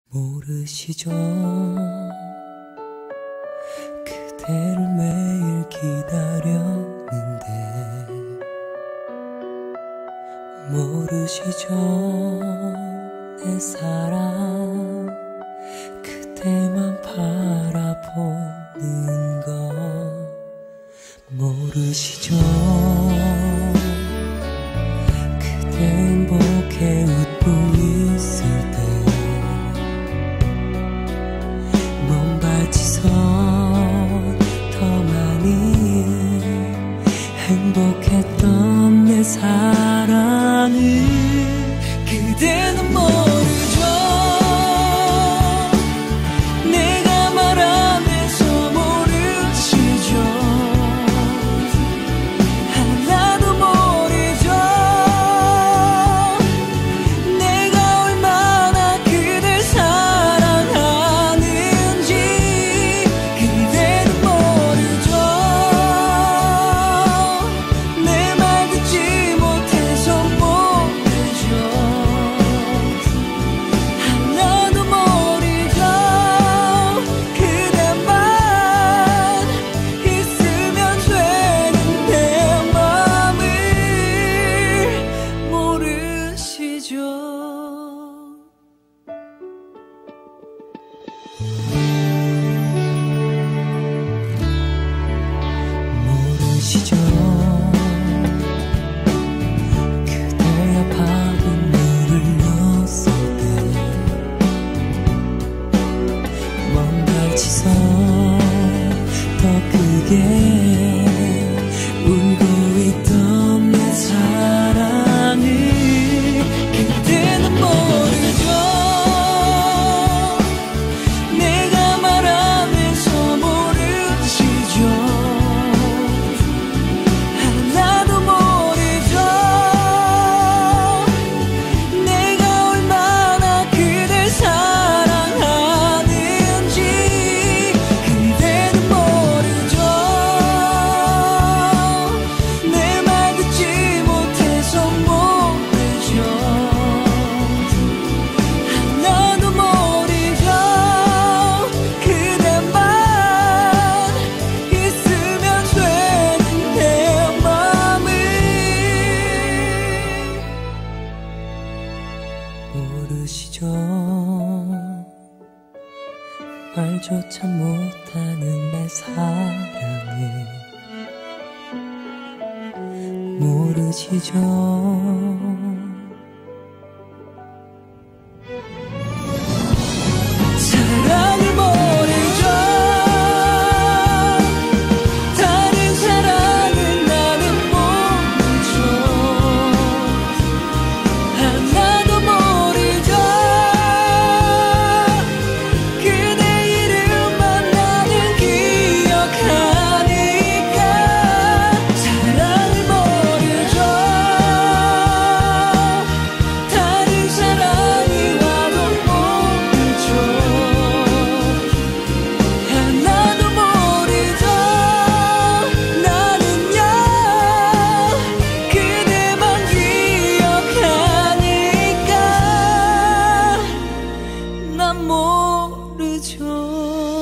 모르시죠? 그대를 매일 기다렸는데 모르시죠? 내 사랑 그대만 바라보는 거 모르시죠? 그대 행복해 웃고 있을 때 먼발치선 더 많이 행복했던 내 사랑을 그대는 모르죠. 내가 말하면서 모르시죠. 하나도 모르죠. 내가 얼마나 그댈 사랑하는지 그대는 모르죠. 내 말 듣지 못해서 모르죠. 하나도 모르죠. 그대만 있으면 되는 내 맘을 모르시죠. 모르시죠. 그대의 밤은 물을 넣었을 때 먼발치선 더 크게 울고 있던 내 사랑을 그대는 모르죠. 내가 말하면서 모르시죠. 하나도 모르죠. 내가 얼마나 그댈 사랑하는지 그대는 모르죠. 내 말 듣지 못해서 모르죠. 하나도 모르죠. 그대만 있으면 되는 내 맘을 모르시죠. 말조차 못하는 내 사랑을 모르시죠. 사랑을 모르죠. 다른 사랑을 나는 모르죠. 하나도 모르죠. 그대 이름만 나는 기억하니까 사랑을 모르죠. 다른 사랑이 와도 모르죠. 하나도 모르죠. 나는요 그대만 기억하니까 난 모르죠.